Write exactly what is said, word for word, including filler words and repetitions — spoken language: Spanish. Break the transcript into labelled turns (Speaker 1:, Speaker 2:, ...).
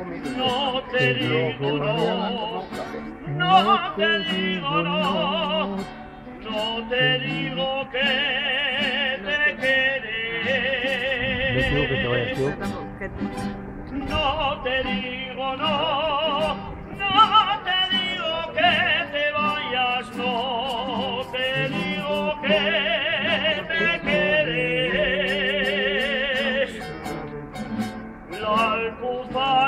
Speaker 1: No te digo no, no te digo no, no te digo que te querés. No te digo no, no te digo que te vayas, no te digo que te querés. La alcufada